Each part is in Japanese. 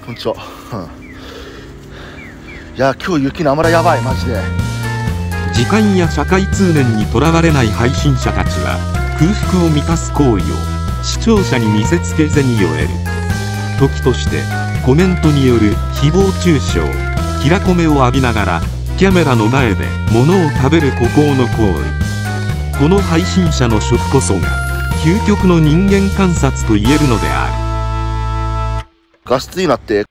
こんにちは。いや今日雪なまらやばいマジで。 時間や社会通念にとらわれない配信者たちは空腹を満たす行為を視聴者に見せつけ銭を得る。時としてコメントによる誹謗中傷、キラコメを浴びながらキャメラの前で物を食べる孤高の行為。この配信者の食こそが究極の人間観察と言えるのである。 画質になって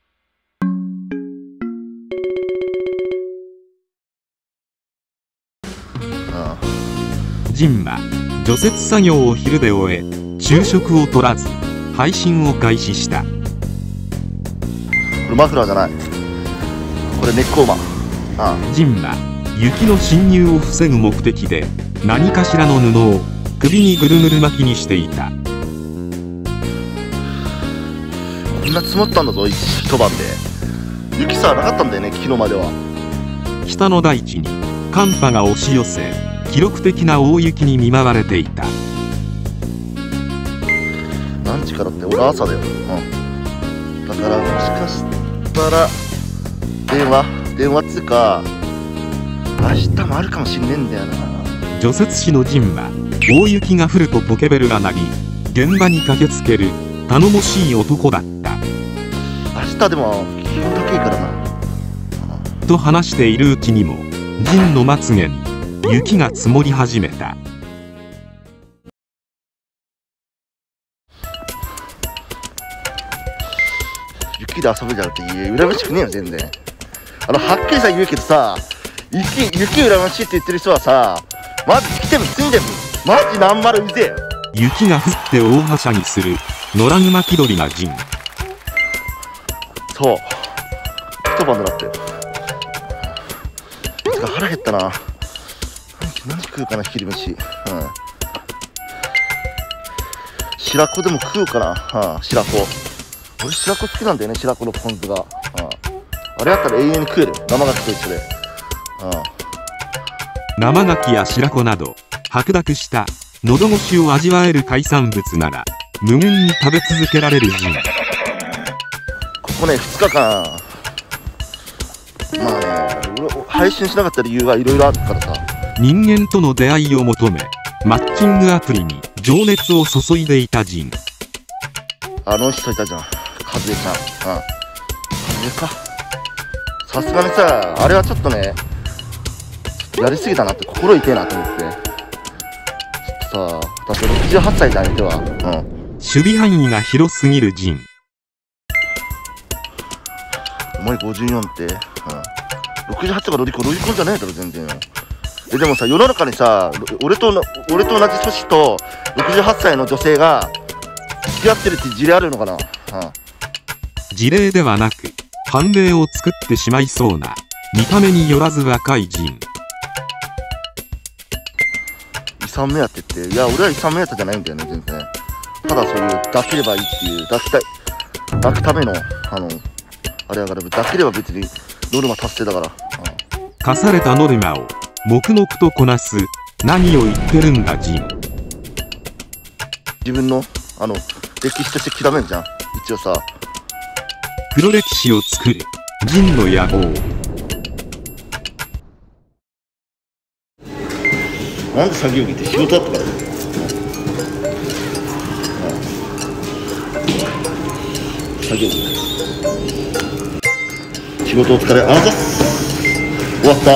ジンは除雪作業を昼で終え昼食を取らず配信を開始した。 これマフラーじゃない、これ根っこ馬。 ジンは雪の侵入を防ぐ目的で何かしらの布を首にぐるぐる巻きにしていた。 こんな積もったんだぞ一晩で。雪さなかったんだよね昨日までは。 北の大地に寒波が押し寄せ記録的な大雪に見舞われていた。 何時からって俺朝だよ。だからもしかしたら電話っつうか明日もあるかもしんねえんだよな。 除雪士のジンは大雪が降るとポケベルが鳴り現場に駆けつける頼もしい男だった。 明日でも気温高いからな。 と話しているうちにもジンのまつげに雪が積もり始めた。 雪で遊ぶじゃなくて羨ましくねえよ全然。はっきりさ言うけどさ、雪羨ましいって言ってる人はさまず来ても住んでもマジなんまるうぜえよ。 雪が降って大はしゃぎする野良熊気取りなジン。 そう一晩でなってよ。腹減ったな。何食うかな昼飯。白子でも食うかな。白子俺白子好きなんだよね。白子のポン酢が。あれやったら永遠に食える。生牡蠣と一緒で。 生牡蠣や白子など白濁した喉越しを味わえる海産物なら無限に食べ続けられるジン。 ここね2日間まあね俺配信しなかった理由はいろいろあるからさ。 人間との出会いを求めマッチングアプリに情熱を注いでいたジン。 あの人いたじゃん、和江ちゃん。和江か。さすがにさあれはちょっとねやりすぎたなって、心痛えなと思って。ちょっとさだって68歳じゃん相手は。 守備範囲が広すぎるジン。 お前54って、68とかロリコンじゃねえだろ全然。でもさ世の中にさ俺と同じ年と68歳の女性が付き合ってるって事例あるのかな。 事例ではなく判例を作ってしまいそうな見た目によらず若いジン。 遺産目当てって、いや俺は遺産目当てじゃないんだよね全然。ただそういう抱ければいいっていう抱くためのあれやから抱ければ別にノルマ達成だから。 課されたノルマを黙々とこなす。何を言ってるんだジン。 自分の歴史として刻めんじゃん一応さ。 黒歴史を作るジンの野望。 なんで作業着って仕事だったからね。作業着仕事お疲れ。あざっす終わった。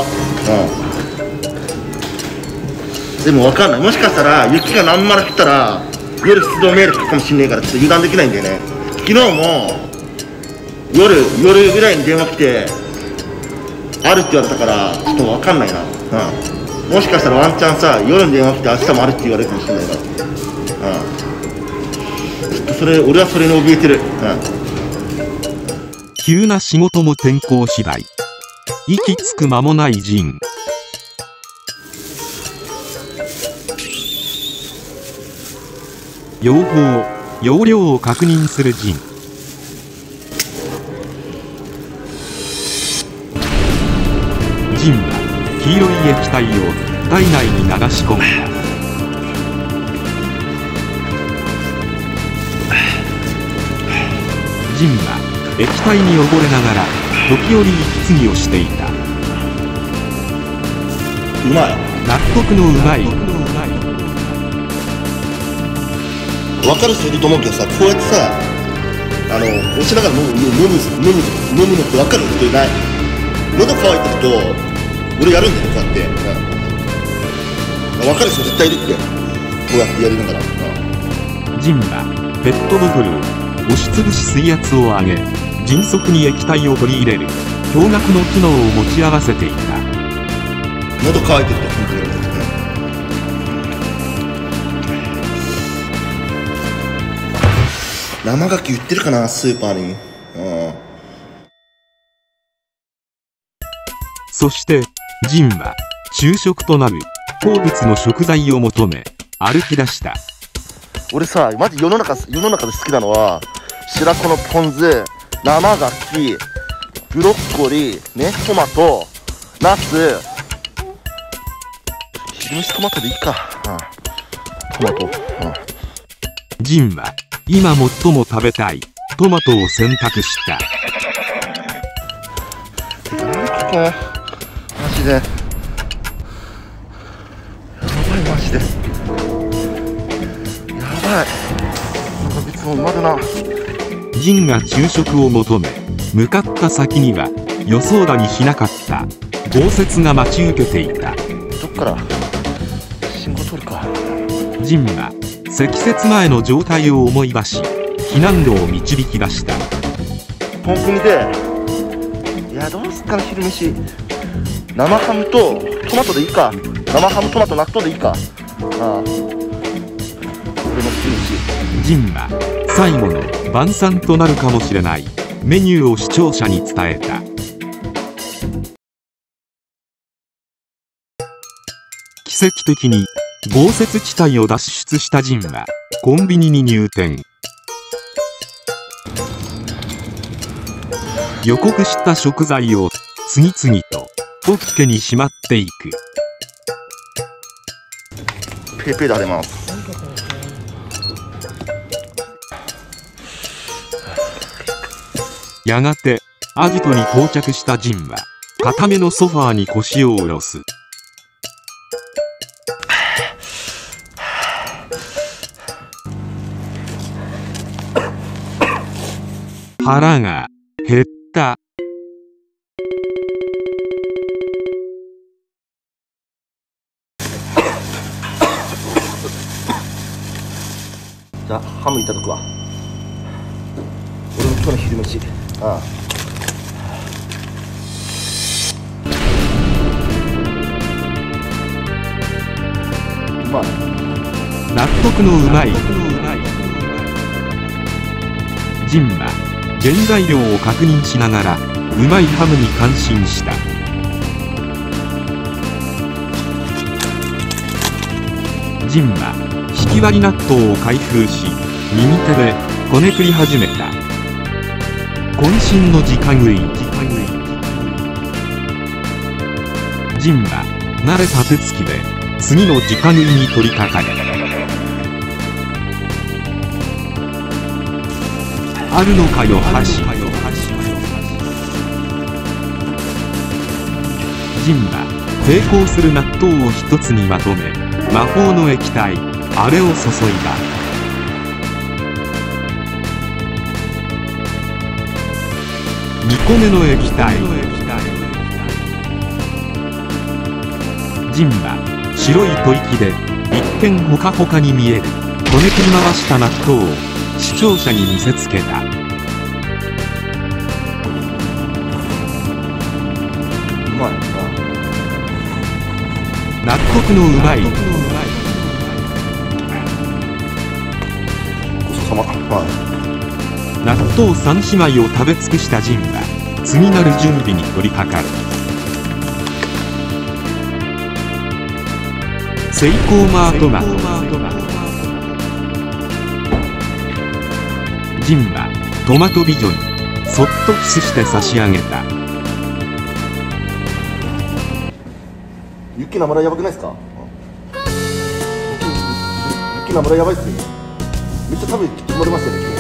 でも分かんない、もしかしたら雪が何まら降ったら夜出動メール来るかもしんねえからちょっと油断できないんだよね。昨日も夜ぐらいに電話来てあるって言われたからちょっと分かんないな。もしかしたらワンチャンさ夜に電話来て明日もあるって言われるかもしれないから。ちょっと俺はそれに怯えてる。 急な仕事も天候次第。息つく間もないジン。容量を確認するジン。ジンは黄色い液体を体内に流し込んだ。ジンは液体に溺れながら時折息継ぎをしていた。 うまい。 納得のうまい。 分かる人いると思うけどさ、こうやってさ、押しながら飲むのって分かる人いない？喉乾いてると俺やるんだよ、こうやって、分かる人絶対いるって、こうやってやりながら。 ジンはペットボトルを押しつぶし水圧を上げ、迅速に液体を取り入れる驚愕の機能を持ち合わせていた。 喉乾いてると本当にやるんだよね。生牡蠣売ってるかな、スーパーに。 そしてジンは昼食となる好物の食材を求め歩き出した。 俺さ、マジ世の中で好きなのは白子のポン酢、生牡蠣、ブロッコリーね、トマト、ナス、昼飯トマトでいいか。トマト。 ジンは今最も食べたいトマトを選択した。 マジでやばい、マジでやばい。なんかいつもうまるな。 ジンが昼食を求め向かった先には予想だにしなかった豪雪が待ち受けていた。 どっから信号通りか。 ジンは積雪前の状態を思い出し避難路を導き出した。 コンビニで、いやどうすっかな、昼飯生ハムとトマトでいいか。生ハムトマト納豆でいいか。俺の昼飯。 ジンは最後の晩餐となるかもしれないメニューを視聴者に伝えた。奇跡的に豪雪地帯を脱出したジンはコンビニに入店。予告した食材を次々とポッケにしまっていく。 ペーペーであります。 やがてアジトに到着したジンは固めのソファーに腰を下ろす。腹が減った。 じゃあハムいただくわ。俺の今日の昼飯。うまい。 納得のうまい。ジンは原材料を確認しながらうまいハムに感心した。ジンはひき割り納豆を開封し右手でこねくり始めた。渾身の直食い。ジンは慣れた手つきで次の直食いに取り掛かる。あるのかよ箸。ジンは抵抗する納豆を一つにまとめ魔法の液体あれを注いだ。2個目の液体。ジンは白い吐息で一見ホカホカに見えるこねくり回した納豆を視聴者に見せつけた。 うまい。 納得のうまい。 ごちそうさま。 納豆3姉妹を食べ尽くしたジンは次なる準備に取り掛かる。セイコーマートマト。ジンはトマト美女にそっとキスして差し上げた。 ユッケナムラやばくないですか？ユッケナムラやばいっすよ。めっちゃ食べてもらいますよね。